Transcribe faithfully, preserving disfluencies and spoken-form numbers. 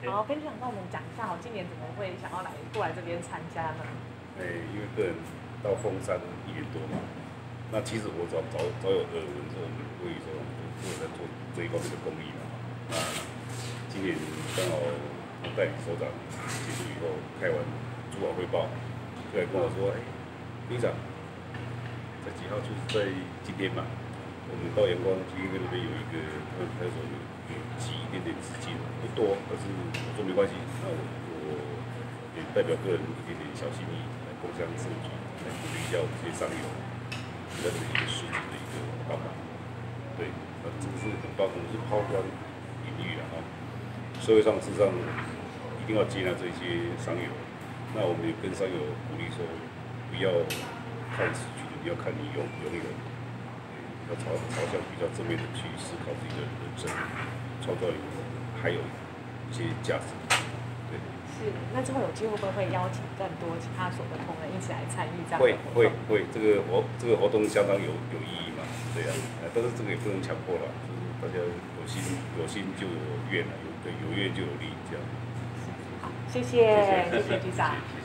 好，分享跟我们讲一下，哦，今年怎么会想要来过来这边参加呢？ 诶，因为个人到凤山一年多嘛，那其实我早早早有耳闻说我们会说我在做这一方面的公益嘛。那今年刚好代理首长结束以后，开完主管汇报，就来跟我说，哎、欸，队长，在几号就是在今天嘛，我们到阳光基金会那边有一个，他们他说有有挤一点点资金，不多，可是我说没关系，那我我也代表个人一点点小心意来共襄盛举，来鼓励一下我们这些商友，在这一个市集的一个帮忙。对，那这个是很棒，我们是抛砖引玉啊，社会上事实上一定要接纳这些商友，那我们也跟商友鼓励说，不要看死局，你要看你拥拥有。要朝朝向比较正面的去思考自己的人生，创造有还有一些价值。对。 是，那之后有机会会不会邀请更多其他所的同仁一起来参与这样的会活动？ 会会，这个活这个活动相当有有意义嘛，对啊，但是这个也不能强迫了，就是大家有心有心就有愿啊，有对有愿就有力这样。 好，谢谢谢谢局长。谢谢